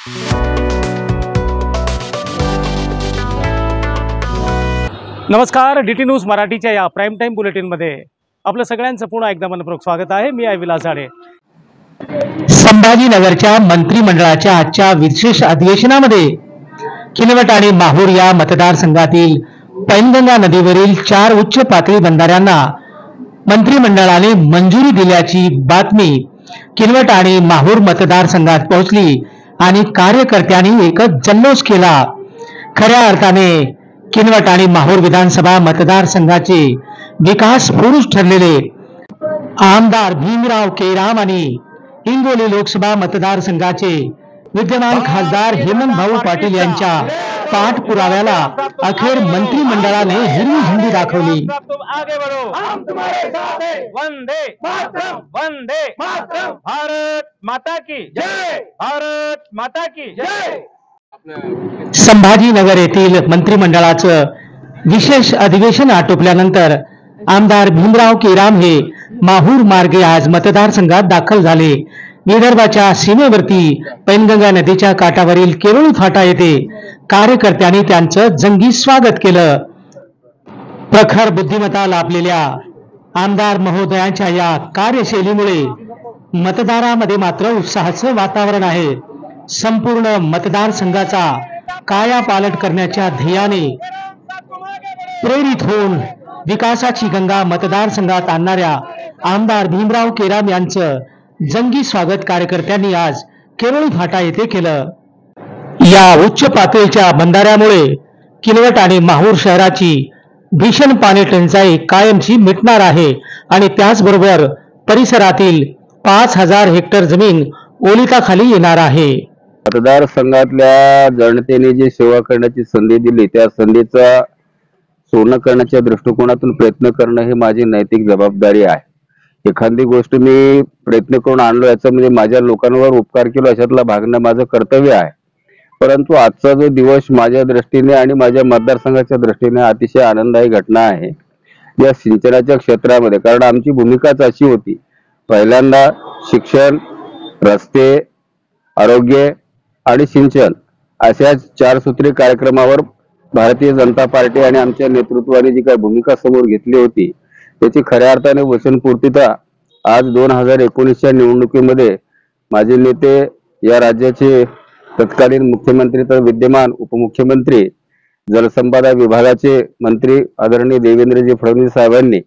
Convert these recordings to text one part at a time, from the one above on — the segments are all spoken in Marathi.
नमस्कार, DT न्यूज मराठीच्या या प्राइम टाइम बुलेटिनमध्ये आपलं सगळ्यांचं पुन्हा एकदा मनपूर्वक स्वागत आहे। मी आहे विलास झाडे। संभाजीनगरच्या मंत्रिमंडळाच्या आजच्या विशेष अधिवेशनामध्ये किनवट आणि माहूर या मतदारसंघातील पैनगंगा नदीवरील 4 उच्च पातळी बंधाऱ्यांना मंत्रिमंडळाने मंजुरी दिल्याची बातमी किनवट आणि माहूर मतदारसंघात पोहोचली आणि कार्यकर्त्यांनी एकच जल्लोष केला। खऱ्या अर्थाने किनवट आणि माहूर विधानसभा मतदारसंघाचे विकास पुरुष ठरलेले आमदार भीमराव केराम आणि हिंगोली लोकसभा मतदारसंघाचे विद्यमान खासदार हेमंत भाऊ पाटील यांच्या पाठपुराव्याला अखेर मंत्रिमंडळाने हिरवी झेंडी दाखवली। वंदे मातरम, वंदे मातरम, भारत माता की जय, भारत माता की जय। संभाजीनगर येथील मंत्रिमंडळाचं विशेष अधिवेशन आटोपल्यानंतर आमदार भीमराव केराम हे माहूर मार्गे आज मतदारसंघात दाखल झाले। विदर्भाच्या सीमेवरती पैनगंगा नदीच्या काठावरील केरोळी फाटा येथे कार्यकर्त्यांनी त्यांचं जंगी स्वागत केलं। प्रखर बुद्धिमत्ता लाभलेल्या आमदार महोदयांच्या या कार्यशैलीमुळे मतदारामध्ये मात्र उत्साहाचं वातावरण आहे। संपूर्ण मतदारसंघाचा कायापालट करण्याच्या ध्येयाने प्रेरित होऊन विकासाची गंगा मतदारसंघात आणणाऱ्या आमदार भीमराव केराम यांचं जंगी स्वागत कार्यकर्त्यांनी आज केरोळी फाटा येथे केलं। या उच्च पातळीच्या बंधाऱ्यामुळे किनवट आणि माहूर शहराची भीषण पाणी टंचाई कायमची मिटणार आहे आणि त्याचबरोबर परिसरातील 5000 हेक्टर जमीन ओलिताखाली येणार आहे। मतदारसंघातल्या जनतेने जी सेवा करण्याची संधी दिली त्या संधीचा सोनं करण्याच्या दृष्टिकोनातून प्रयत्न करणं ही माझी नैतिक जबाबदारी आहे। एखादी गोष्ट मी प्रयत्न करून आणलो याचा म्हणजे माझ्या लोकांवर उपकार केलो अशातला भागणं माझं कर्तव्य आहे। परंतु आजचा जो दिवस माझ्या दृष्टीने आणि माझ्या मतदारसंघाच्या दृष्टीने अतिशय आनंददायी घटना आहे या सिंचनाच्या क्षेत्रामध्ये। कारण आमची भूमिकाच अशी होती, पहिल्यांदा शिक्षण, रस्ते, आरोग्य आणि सिंचन अशा 4 सूत्री कार्यक्रमावर भारतीय जनता पार्टी आणि आमच्या नेतृत्वाने जी काही भूमिका समोर घेतली होती त्याची खऱ्या अर्थाने वचनपूर्तीता आज 2019च्या निवडणुकीमध्ये माझे नेते, या राज्याचे तत्कालीन मुख्यमंत्री तर विद्यमान उपमुख्यमंत्री, जलसंपदा विभागाचे मंत्री आदरणीय देवेंद्रजी फडणवीस साहेबांनी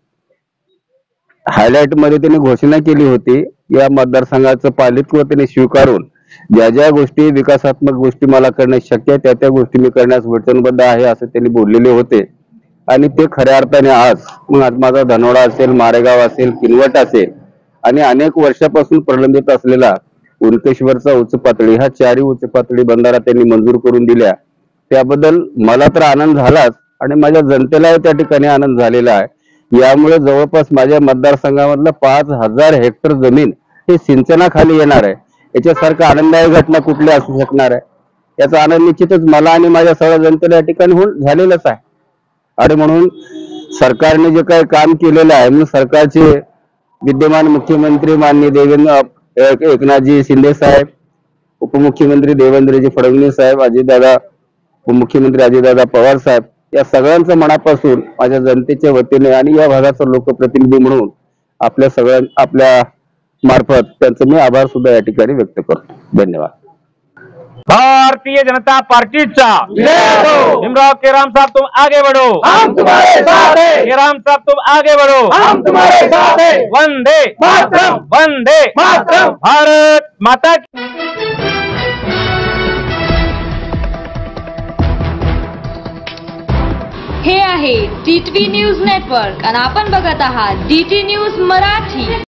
हायलाइट मध्ये त्यांनी घोषणा केली होती। या मतदारसंघाचं पालित्व त्यांनी स्वीकारून ज्या ज्या गोष्टी विकासात्मक गोष्टी मला करणे शक्य आहे त्या गोष्टी मी करण्यास वचनबद्ध आहे असं त्यांनी बोललेले होते। आणि ते खऱ्या अर्थाने आज माझा धनोडा असेल, मारेगाव असेल, किनवट असेल आणि अनेक वर्षापासून प्रलंबित असलेला उनकेश्वरचा उच्च पातळी, हा 4ही उच्च पातळी बंधारा त्यांनी मंजूर करून दिल्या। त्याबद्दल मला तर आनंद झालाच आणि माझ्या जनतेलाही त्या ठिकाणी आनंद झालेला आहे। यामुळे जवळपास माझ्या मतदारसंघामधलं 5000 हेक्टर जमीन ही सिंचनाखाली येणार आहे। याच्यासारखं आनंददायी घटना कुठली असू शकणार आहे? याचा आनंद निश्चितच मला आणि माझ्या सगळ्या जनतेला या ठिकाणी होऊन झालेलंच आहे। आणि म्हणून सरकारने जे काही काम केलेलं आहे, म्हणून सरकारचे विद्यमान मुख्यमंत्री माननीय एकनाथजी शिंदे साहेब, उपमुख्यमंत्री देवेंद्रजी फडणवीस साहेब, अजितदादा उपमुख्यमंत्री अजितदादा पवार साहेब, या सगळ्यांचं मनापासून माझ्या जनतेच्या वतीने आणि या भागाचा लोकप्रतिनिधी म्हणून आपल्या मार्फत त्यांचं मी आभार सुद्धा या ठिकाणी व्यक्त करतो। धन्यवाद। भारतीय जनता पार्टीचा भीमराव केराम साहब तुम आगे बढ़ो, हम तुम्हारे साथ हैं। केराम साहब तुम आगे बढ़ो, हम तुम्हारे साथ हैं। वंदे मातरम, वंदे मातरम, भारत माता की। हे आहे DT न्यूज नेटवर्क आणि आपण बघत आहात DT न्यूज मराठी।